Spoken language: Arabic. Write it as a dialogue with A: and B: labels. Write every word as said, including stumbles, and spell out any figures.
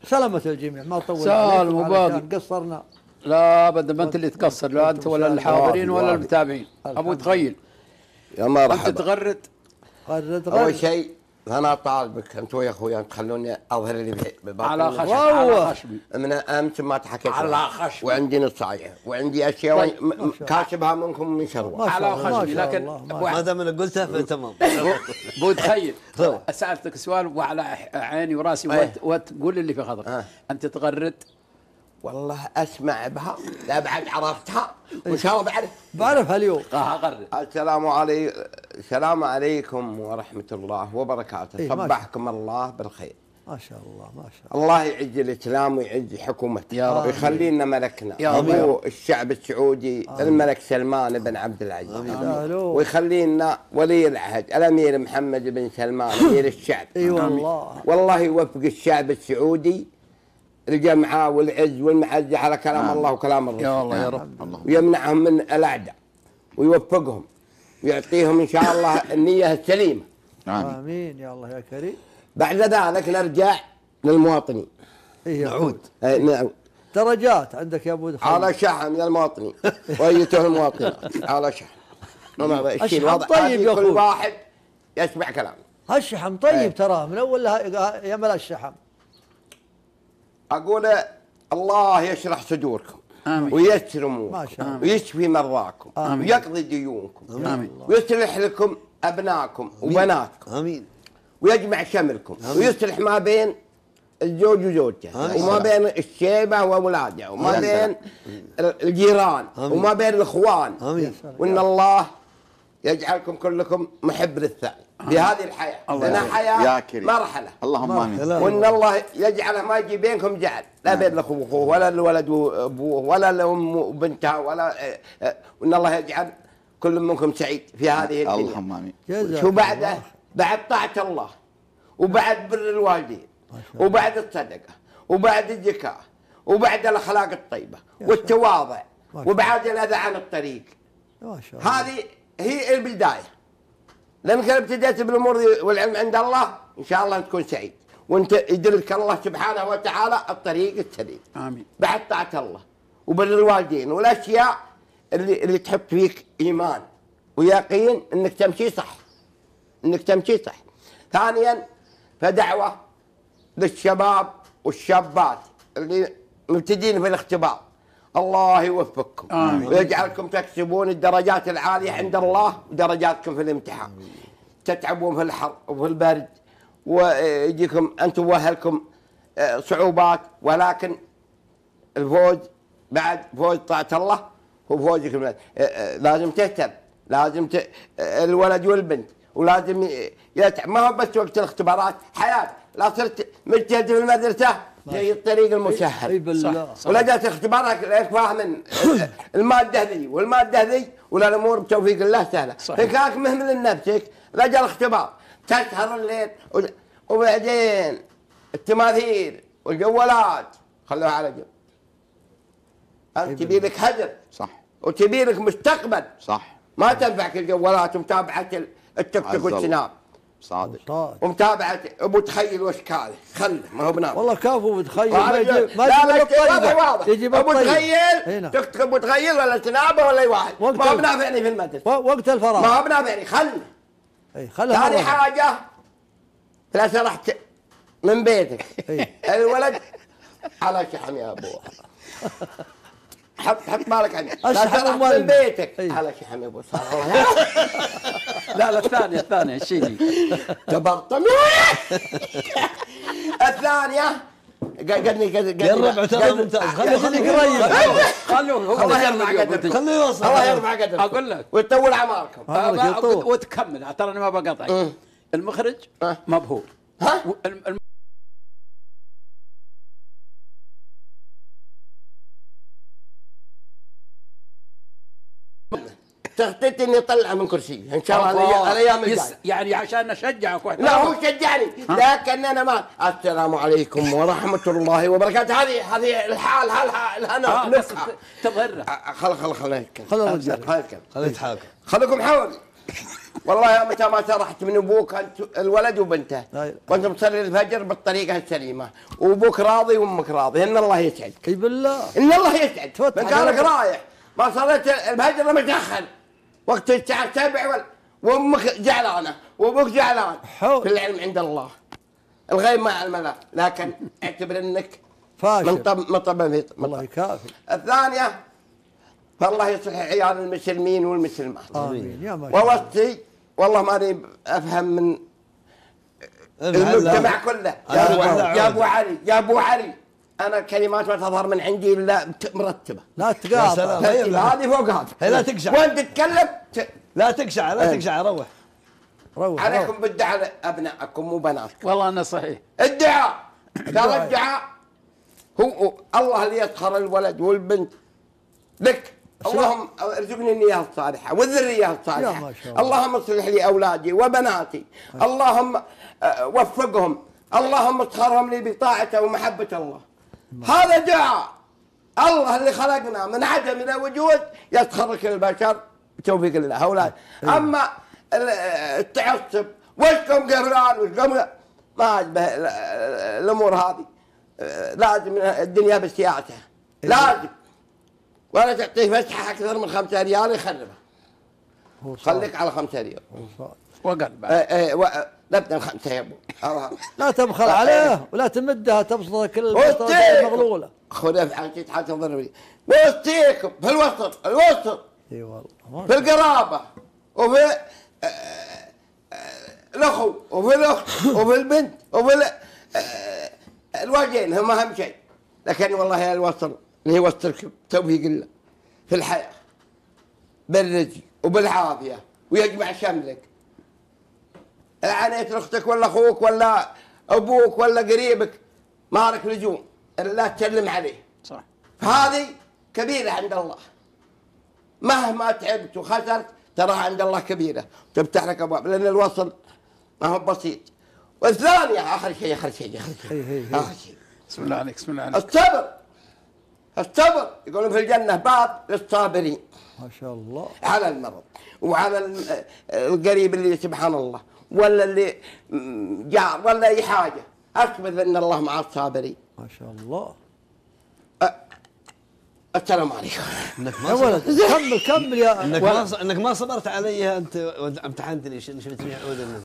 A: سلامة الجميع ما طول
B: سالم وباقي
A: قصرنا.
B: لا ابدا ما انت اللي تقصر، لا انت ولا الحاضرين ولا المتابعين. ابو تخيل
C: يا مرحبا.
B: انت تغرد
A: غرد غرد.
C: اول شيء انا طالبك انت ويا اخويا تخلوني اظهر اللي بباطني
B: على خشم على خشمي
C: من امس ما تحكيت
B: على خشم،
C: وعندي نصايح وعندي اشياء طيب. كاتبها منكم من شروه
B: على خشمي. لكن
D: ما دام انا قلتها فتمام.
B: بو تخيل سالتك سؤال وعلى عيني وراسي وتقول اللي في خاطرك. انت تغرد
C: والله اسمع بها، لا بعد عرفتها وان شاء الله بعرف
A: بعرفها اليوم.
B: اه غرد.
C: السلام عليكم السلام عليكم ورحمه الله وبركاته.
A: إيه
C: صبحكم الله بالخير.
A: ما شاء الله ما شاء الله.
C: الله يعز الاسلام ويعز حكومته
B: يا رب،
C: ويخلي لنا ملكنا
B: يا رب،
C: ابو الشعب السعودي آمين. الملك سلمان بن عبد العزيز
A: آمين.
C: ويخلي لنا ولي العهد الامير محمد بن سلمان امير الشعب.
A: اي والله
C: والله يوفق الشعب السعودي الجمعة والعز والمعزة على كلام آه. الله وكلام الرسول.
B: يا الله يا رب الله.
C: ويمنعهم من الأعداء ويوفقهم ويعطيهم إن شاء الله النية السليمة.
A: آمين. آمين يا الله يا كريم.
C: بعد ذلك نرجع للمواطنين.
A: إيه
C: نعود. آه نعود.
A: درجات عندك يا أبو دخل.
C: على شحن يا المواطنين وأيتها المواطنات على شحن.
A: الشحن طيب يا
C: كل واحد يسمع كلام.
A: هالشحن طيب ترى من أول يملا الشحن.
C: أقول الله يشرح صدوركم
B: آمين.
C: وييسر اموركم ويشفي مرضاكم
A: آمين.
C: ويقضي ديونكم
B: آمين.
C: ويصلح لكم ابنائكم وبناتكم
D: امين
C: ويجمع شملكم ويصلح ما بين الزوج وزوجته وما بين الشيبه واولاده وما بين الجيران وما بين الاخوان.
D: امين.
C: وان الله يجعلكم كلكم محب للثاني بهذه الحياه لنا حياه مرحله.
E: اللهم امين.
C: وان الله يجعله ما يجي بينكم جعل لا بين الاخ واخوه ولا الولد وابوه ولا الام وبنتها ولا وان الله يجعل كل منكم سعيد في هذه الدنيا.
E: اللهم امين.
C: شو بعده؟ بعد طاعه الله وبعد بر الوالدين وبعد الصدقه وبعد الزكاه وبعد الاخلاق الطيبه والتواضع وبعد الاذى عن الطريق.
A: ما شاء الله.
C: هذه هي البدايه. لانك ابتديت بالامور والعلم عند الله ان شاء الله تكون سعيد وانت يدلك الله سبحانه وتعالى الطريق السليم.
B: امين.
C: بعد طاعه الله وبر الوالدين والاشياء اللي اللي تحط فيك ايمان ويقين انك تمشي صح. انك تمشي صح. ثانيا فدعوه للشباب والشابات اللي مبتدين في الاختبار. الله يوفقكم
B: آمين.
C: ويجعلكم تكسبون الدرجات العالية عند الله ودرجاتكم في الامتحان. تتعبون في الحر وفي البرد ويجيكم أنتم وأهلكم صعوبات ولكن الفوز بعد فوز طاعة الله هو فوزكم. لازم تهتم لازم ت... الولد والبنت ولازم يتعب. ما هو بس وقت الاختبارات حياة. لا صرت مجتهد في المدرسة زي الطريق المسهل.
A: اي بالله.
C: ولا جات اختبارك لك فاهم الماده ذي والماده ذي ولا الامور بتوفيق الله سهله. فكاك مهمل لنفسك لا جاء الاختبار تسهر الليل وبعدين التماثيل والجوالات خلوها على جنب. انت تبي لك هدف
E: صح
C: وتبي لك مستقبل
E: صح.
C: ما تنفعك الجوالات ومتابعه التيك توك والسناب.
E: صادق.
C: ومتابعه ابو تخيل واشكاله خله ما هو بنام.
A: والله كافو بتخيل
C: ما يجيب ما يجيب ابو تخيل تكتب ابو تخيل ولا سنابه ولا اي واحد ما هو بنافعني في المدرسه
A: وقت الفراغ
C: ما هو بنافعني خله.
A: اي خله.
C: ثاني حاجه لا سرحت من بيتك الولد على شحن يا ابو حط حط بالك عني لا سرحت من بيتك على شحن يا ابو
B: لا لا الثانيه الثانيه الشيء
C: تبرطم. الثانيه قدني قدني
D: قرب ترى ممتاز. خليه خليك قريب.
B: خلوه
C: الله يرفع قدرك
D: خليه يوصل.
C: الله يرفع قدرك.
B: اقول لك
C: ويطول اعماركم
B: وتكمل. ترى انا ما بقاطعك. المخرج مبهور.
C: ها تخطيط اني اطلع من كرسي ان شاء الله الايام الجايه.
B: يعني عشان نشجعك واحنا.
C: لا هو شجعني لكن انا ما. السلام عليكم ورحمه الله وبركاته. هذه هذه الحال هالها الهنا
B: تظهر.
C: خل خل خل
A: خل الرجال
D: خليه يتحاكم.
C: خليكم حولي والله يا متى ما سرحت من ابوك انت الولد وبنته
A: لا.
C: وانت مصلي الفجر بالطريقه السليمه وابوك راضي وامك راضي ان الله يسعدك.
A: اي بالله.
C: ان الله يسعدك.
A: تفتح
C: من كانك
A: عليك.
C: رايح ما صليت الفجر متاخر وقت الساعه سبعة وامك زعلانه وابوك زعلان.
A: حول.
C: في العلم عند الله. الغيب ما يعلم الله، لكن اعتبر انك
A: فاشل.
C: من طب من طب في
A: الله يكافي.
C: الثانيه فالله يصلح عيال المسلمين والمسلمات.
A: امين يا ما شاء الله.
C: ووصي والله ماني افهم من المجتمع كله. يا ابو يا ابو علي يا ابو علي انا كلمات ما تظهر من عندي الا مرتبه.
A: لا تقاطع.
C: هذه فوق هذه.
D: لا تقشع.
C: وانت تتكلم ت...
D: لا تقشع لا تقشع روح.
A: روح.
C: عليكم بالدعاء ابنائكم وبناتكم.
B: والله انه صحيح.
C: الدعاء ترى الدعاء هو الله اللي يسخر الولد والبنت لك. اللهم ارزقني النية الصالحة والذرية الصالحة.
A: ما شاء الله.
C: اللهم اصلح لي أولادي وبناتي. اللهم وفقهم. اللهم اسخرهم لي بطاعته ومحبة الله. هذا دعاء الله اللي خلقنا من عدم إلى وجود يسخر كل البشر بتوفيق الله أولاد. أما التعصب وشكم قفلان وشكم ما عجبه الأمور هذه. لازم الدنيا بالسياسة لازم. ولا تعطيه فسحه اكثر من خمسة ريال يخربها. خليك على خمسة ريال.
B: وقل بعد.
C: ايه ايه و... نبدا خمسه يا ابو.
A: لا تبخل عليه ولا تمدها تبسطها كل البسطات المغلوله.
C: خذها في حاجه حتى ضروري. ويوصيكم في الوسط الوسط.
A: اي والله.
C: في القرابه وفي آه آه الاخو وفي الاخت وفي البنت وفي آه الوالدين هم اهم شيء. لكن والله يا الوصل اللي هو وسط توفيق الله في الحياه بالرزق وبالعافيه ويجمع شملك. عانيت اختك ولا اخوك ولا ابوك ولا قريبك ما لك لزوم الا تسلم عليه.
B: صح.
C: هذه كبيره عند الله. مهما تعبت وخسرت تراها عند الله كبيره تفتح لك ابواب لان الوصل ما هو بسيط. والثانيه اخر شيء اخر شيء اخر شيء اخر شيء.
B: بسم الله عليك بسم الله عليك.
C: الصبر. الصبر يقولون في الجنه باب للصابرين.
A: ما شاء الله.
C: على المرض وعلى القريب اللي سبحان الله ولا اللي جار ولا اي حاجه اثبت ان الله مع الصابرين.
A: ما شاء الله.
C: أه السلام عليكم.
D: انك
A: يا ولد كمل كمل يا
D: انك ما انك ما صبرت علي انت امتحنتني شفت فيها